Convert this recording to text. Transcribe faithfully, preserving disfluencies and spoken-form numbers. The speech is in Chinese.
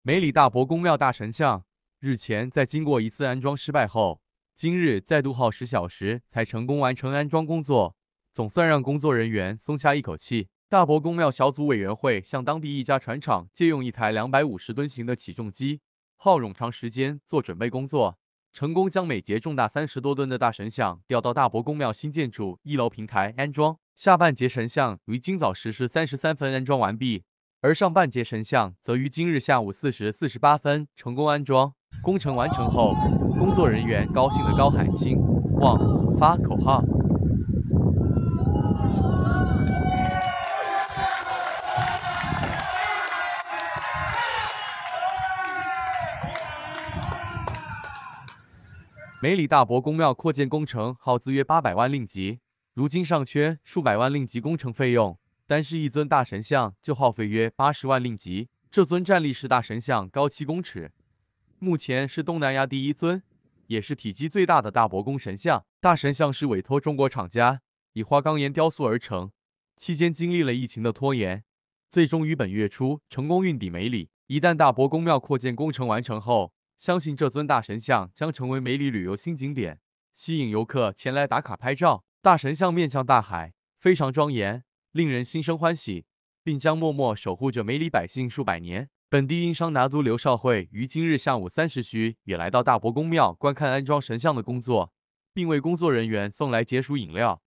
梅里大伯公庙大神像，日前在经过一次安装失败后，今日再度耗时小时才成功完成安装工作，总算让工作人员松下一口气。大伯公庙小组委员会向当地一家船厂借用一台两百五十吨型的起重机，耗冗长时间做准备工作，成功将每节重达三十多吨的大神像吊到大伯公庙新建筑一楼平台安装。下半节神像于今早十时三十三分安装完毕。而上半节神像则于今日下午四时四十八分成功安装。工程完成后，工作人员高兴地高喊“兴、旺、发”口号。梅里大伯公庙扩建工程耗资约八百万令吉，如今尚缺数百万令吉工程费用。单是一尊大神像就耗费约八十万令吉。这尊站立式大神像高七公尺，目前是东南亚第一尊，也是体积最大的大伯公神像。大神像是委托中国厂家以花岗岩雕塑而成，期间经历了疫情的拖延，最终于本月初成功运抵梅里。一旦大伯公庙扩建工程完成后，相信这尊大神像将成为梅里旅游新景点，吸引游客前来打卡拍照。大神像面向大海，非常庄严，令人心生欢喜，并将默默守护着梅里百姓数百年。本地英商拿督刘少会于今日下午三时许也来到大伯公庙观看安装神像的工作，并为工作人员送来解暑饮料。